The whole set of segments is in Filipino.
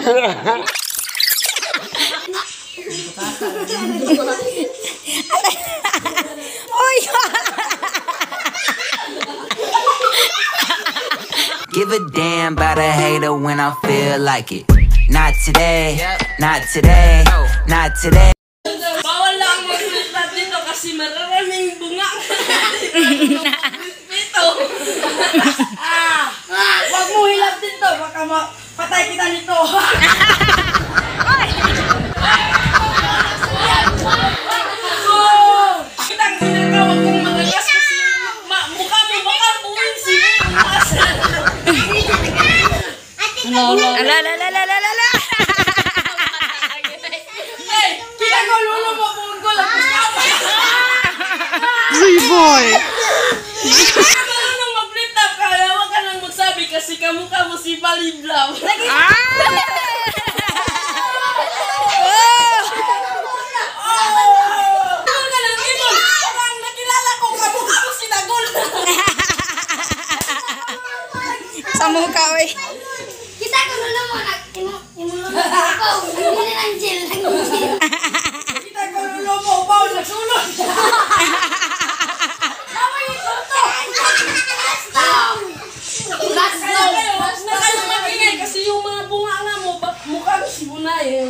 Give a damn about a hater when I feel like it. Not today, not today, not today. Bawal lang mag-flip dito kasi mararaming bunga. Ito. Wag mo hilap dito, baka patay kita nito. Kitang ginagawa kong magagas kasi mukha mo baka buwin si Bukas. Ala. Hey, kinagululo mo kung gulat. Boy. Nung mag-flip top ka, huwag ka nang magsabi kasi kamukha mo si Baliblaw. Sa mukha, oy. Kita ko lolo mo ako. Hindi lang gel. Kita ko lumo, baw nagsulod. Mas na kayo magingay kasi yung mga bunga na mo, mukha mo si Bunay.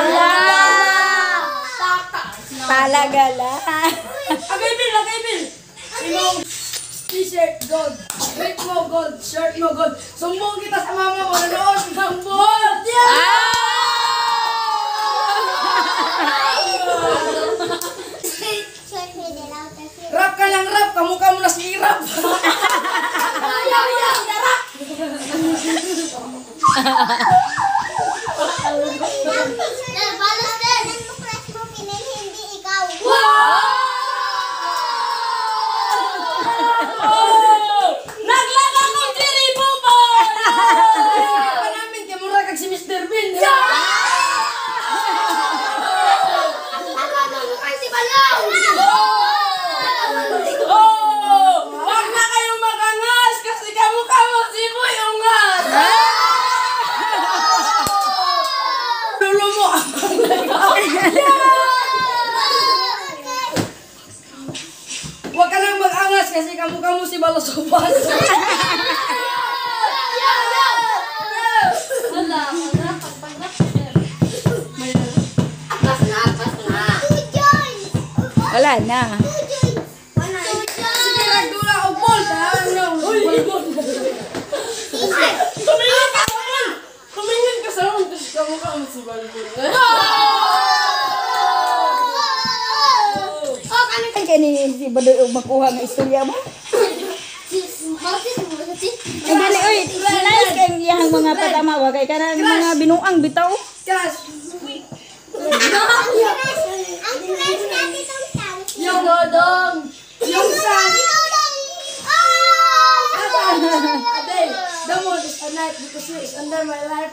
Palagala. Agay Bil. T-shirt gold, shirt mo gold, shirt mo gold. Sumbong kita sa mama mo, nanood ng ball. Rap ka lang rap, kamukha mo na si Irap. Balas din. Ang crush mo pinil, hindi ikaw. Naglala ko Jerry Bobo! Pa namin kay mura kag si Mr. Bean. Kasi balaw. Wag na kayong makangas kasi kamukha mo si Boy Ungas. Lulo mo. Wag ka nang mag-angas kasi kamukha mo si Balosopas. Wala na. Sige, nagdula o ball. Tumingin ka sa ball. Tumingin ka sa ball kasi kamukha mo si Balbol. Ay, kanina si Badoy og makuha ng istorya mo. Ay, dali, oy. Nice kayong iyang mga patama. Kay kanang mga binuang bitaw. Yung dodong. Yung san. Ate, the moon is a night because you is under my life.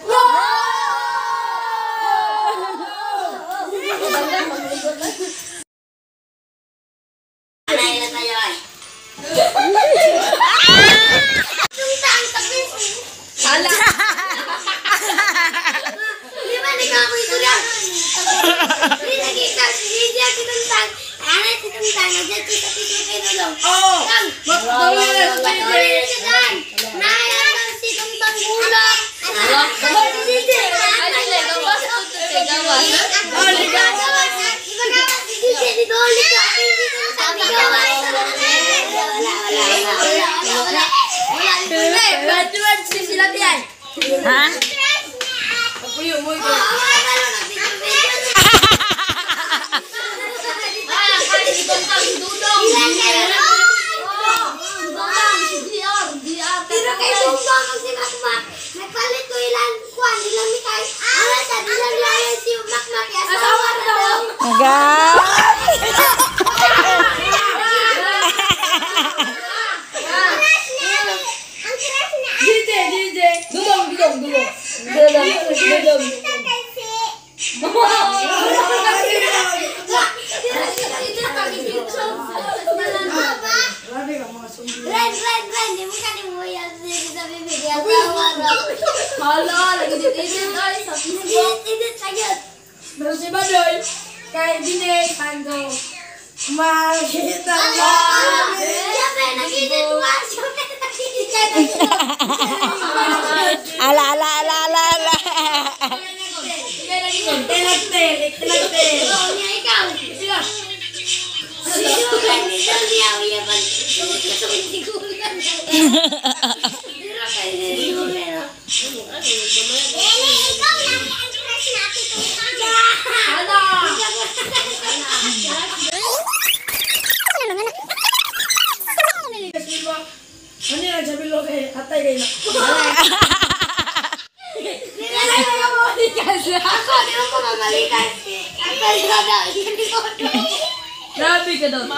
Hala. Di ba nagkako ito lang? Hindi nakita. Hindi ako tuntang. Ano si tuntang? Nandiyan kita pito kay Dodong. Oh! Magpatuloy na siya dyan. Nahayakan si tuntang gulak. Si DJ. Ay, sila. Gawas ako ito siya. Gawas. Gawas. Iba gawas si DJ. Dito ulit ka. Si tuntang gawas. Wala. Batuan si sila diyan. Ha? Puyo mo ito. Pero kay Sumbong ang simakmak. Nagpalit ko ilan kuwan. Ilang mikay. Ala sa dilang layan si Makmak. Asawa na daw. Agad. DJ. Dulong. Ren, di mo ka ni mo yan sa bibig. Hala, nag-edit ay sa Facebook. Edit agad. Pero si Badoy, kay Binay, Tango. Makita mo. Siyempre, nag-edit pa. Siyempre, nag-edit. Ala. Tinagtel. Oh, niya ikaw. Sino ba nito niya? Uya ba? Hindi ko lang. Dira kayo nila. Ikaw lang ang crush natin kung kaya. Ano? Ano yan? Sabi lo kay atay kayo na. Ako, di ako mamalikas. Ako, hindi ko daw. Grabe ka daw.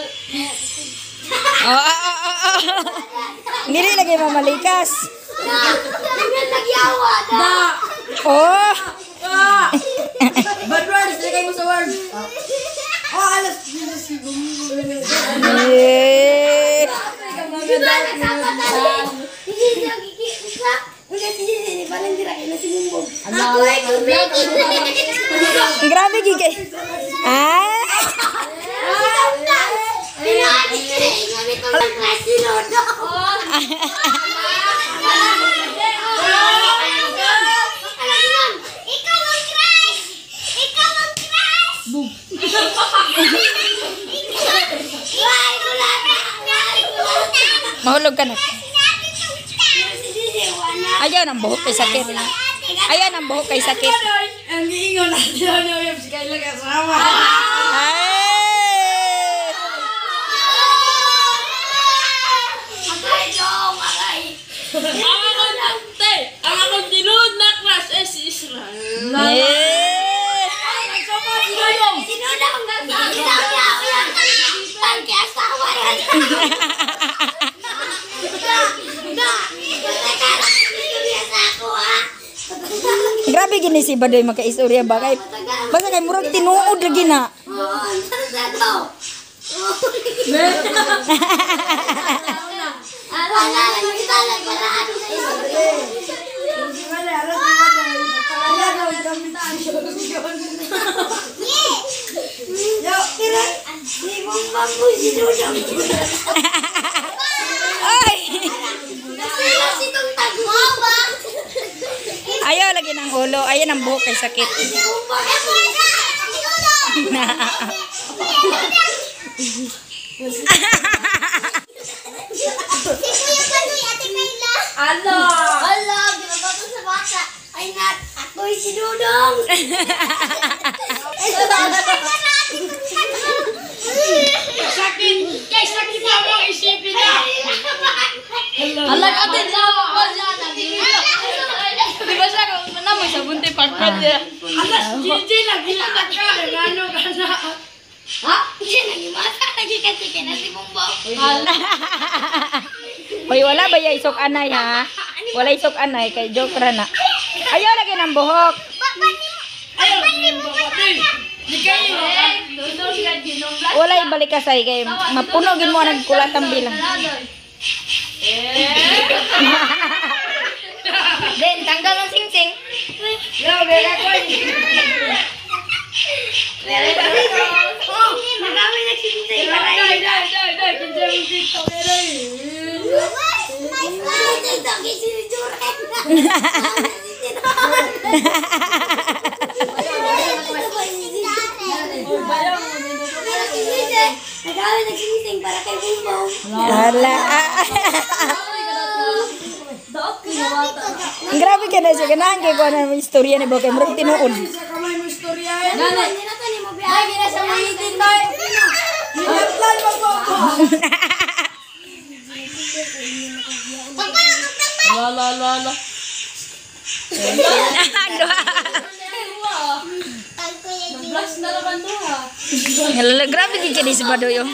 Hindi lagi mamalikas. Nagyawa na. Oh. Bad words, lagay mo sa words. Oh, alas. Yeah. Grabe gigi. Ah. Mahulog ka na. Ayaw ng buhok kay sakit. Ayaw ng buhok kay sakit. Ang iingon natin ano yung si Kayla kasama. Ay! Ang akong tinuod na class ay si Israel. Yeah. Grabe gini si Badoy makaistorya ba kay basta kay murag tinuod lagi na. Ay! Ayaw lagi ng ulo, ayaw ng buhok kay sakit. Ano? Hala, ginabato sa bata. Ay, ako'y si Dudong. Sakit pa mo isipin na. Alag atin sa ako dyan. Di ba siya kung namoy sa bunti pagpad niya? Alas, Gigi, naghilatag ka. Ano ka na? Ha? Hindi, nagimata. Nagkikatikin na si Bumbong. Hoy, wala ba ya isok anay ha? Wala isok anay kay joke ra na. Ayaw lagi ng buhok. Ayaw, babatin. Di kayo. Wala ibalik ka say kay mapunogin mo nagkulat ang bilang. Den, tanggal ang sing-sing. Yo, beka ko. Marami nagsisintay pa tayo. Dai, kinsa mo TikTok ere. TikTok is si Juren. Marami nagsisintay para kay Bumbong. Ala. Grabe ka na siya. Ganahan kay ko na istorya ni Bokay. Murag tinuod. Sa kamay mo istorya. Hindi na to ni mo biyahe. Hindi na siya mahitin ba? Hinatlan mo po ako. La. Nag-blast na naman to ha. Hala, grabe ka ni si Badoy. Oh.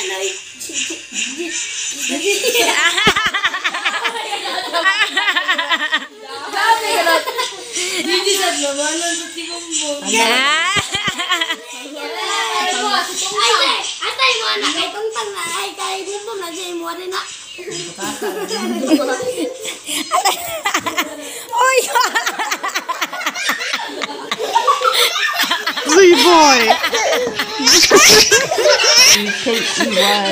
Grabe ka na. Hindi sa labanan sa Tibumbong. Ah. Atay mo anak kay tuntang na ay kay Bumbong na siya mo rin na. Oy. boy. K-E-Y.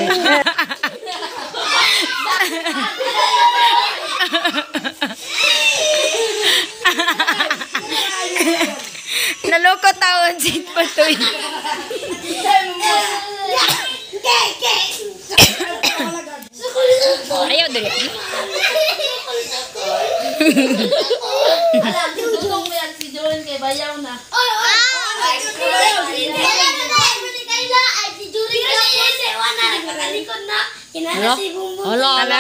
Naloko taon si Patoy. Ayaw dali. Tutong mo yan si Joel kay bayaw na. Hala.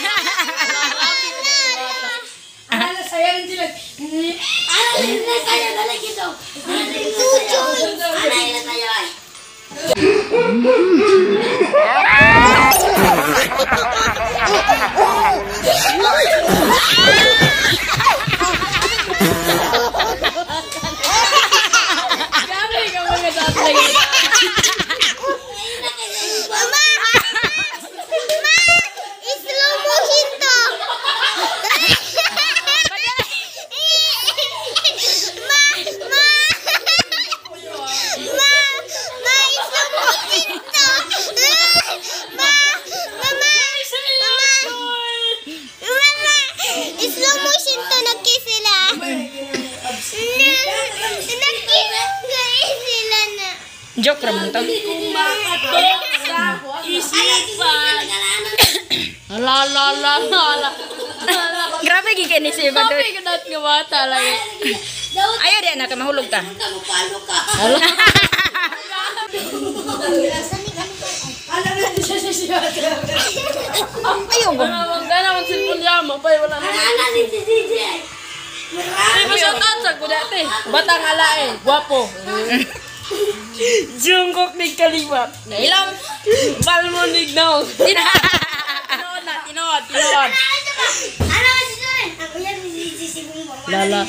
Joke raman to. Ala. Grabe gigit ni si Badoy. Tapi kedat nga bata lagi. Ayaw di anak mahulog ta. Ayaw ko. Gana man silpon yama pa wala na. Ay basta tatsa ko dati. Batang alae, guwapo. Jungkook ni kalimat. Ilang Balmonig na. Tinood. Lala.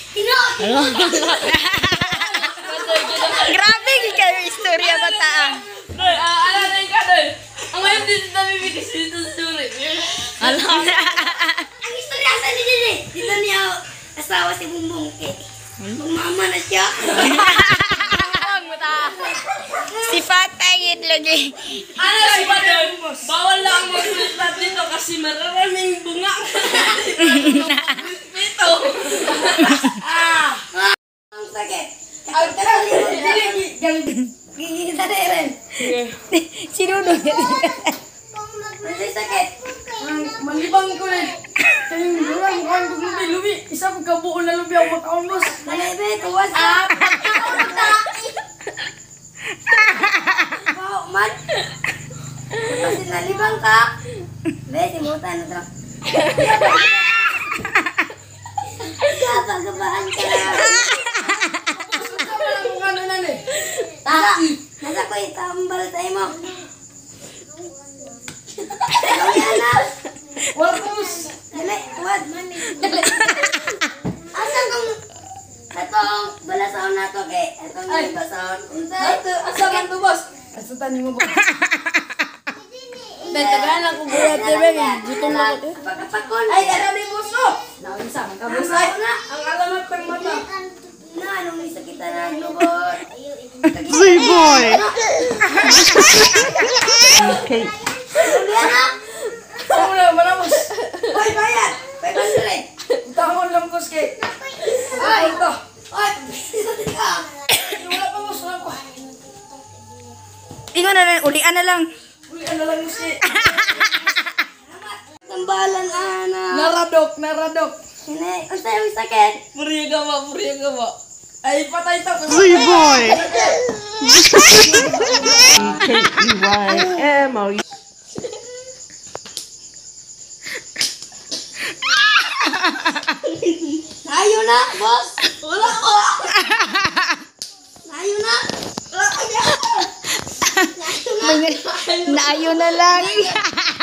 Grabe gigit kayo istorya bataan. Doy, ala na ka doy. Ang may dito na bibigis dito sa suri. Alam. Ang istorya sa dito niya asawa si Bumbong mama na siya. Si Patay lagi. Ano si Badoy? Bawal lang mag-restat dito kasi maraming bunga. Ito. Ang sakit. Sinuno. Masay sakit. Malibang ko rin. Kayong burang mukhang lubi. Isang kabuo na lubi ang mataon boss. Malebe, tuwas up. Wow, man. Kasi nalibang ka. Be, simutan na trap. Kapagabahan ka na. Tara, nasa ko itambal tayo mo. Yan na. Warpus. Dali, tuwad. Asan kong atong balasaon na to kay atong balasaon. Asa man to boss? Asa tani mo boss? Tagahan lang kung buhat tebe. Gutom na ko. Pagkapakon. Ay, arami boss no. Naunsa man ka busay na. Ang alamat pang mata. Na anong isa kita na lubot. Boy boy. Okay. Wala boss. Hoy, bayad. 500. Tangon lang boss kay. Ay, ito. Ay, Wala pa boss wala pa. Ingon na lang, ulian na lang. Uli ano lang boss kay. tambalan ana. Naradok. Hine, unsa yung sakit? Puriya ka ba? Ay, patay to. Boy boy. K-E-Y-M-O. Ayo na, boss. Wala ko. Ayo na. Naayo na lang.